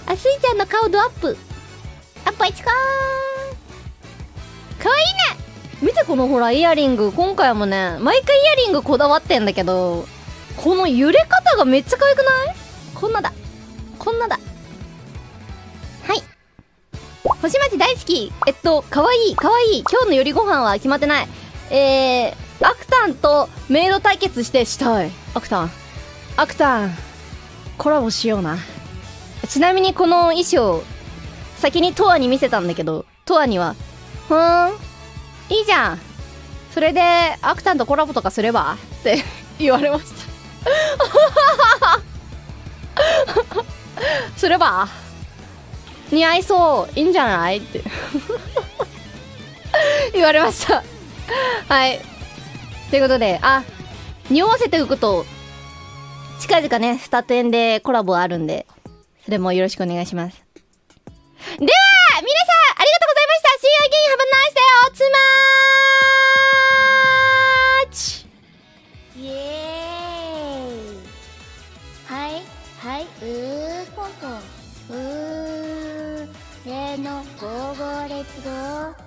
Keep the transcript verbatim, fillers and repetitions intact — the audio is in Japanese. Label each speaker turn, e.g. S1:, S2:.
S1: あ、スイちゃんの顔ドアップ。アップあいちかー。かわいいね。見てこのほらイヤリング。今回もね、毎回イヤリングこだわってんだけど、この揺れ方がめっちゃ可愛くない？こんなだ。こんなだ。はい。星町大好き。えっと、かわいい、かわいい。今日の夜ご飯は決まってない。えー、アクタンとメイド対決してしたい。アクタン。アクタン。コラボしような。ちなみにこの衣装、先にトアに見せたんだけど、トアには、ふーん、いいじゃん。それで、アクタンとコラボとかすればって言われました。すれば似合いそう。いいんじゃないって言われました。はい。ということで、あ、匂わせておくと、近々ね、スタテンでコラボあるんで、それもよろしくお願いします。では、皆さん、ありがとうございました。See you again. Have a nice day. おつまーち。
S2: イエーイ。はいはい、うーぽんぽん、うーせーの、ゴーゴーレッツゴー。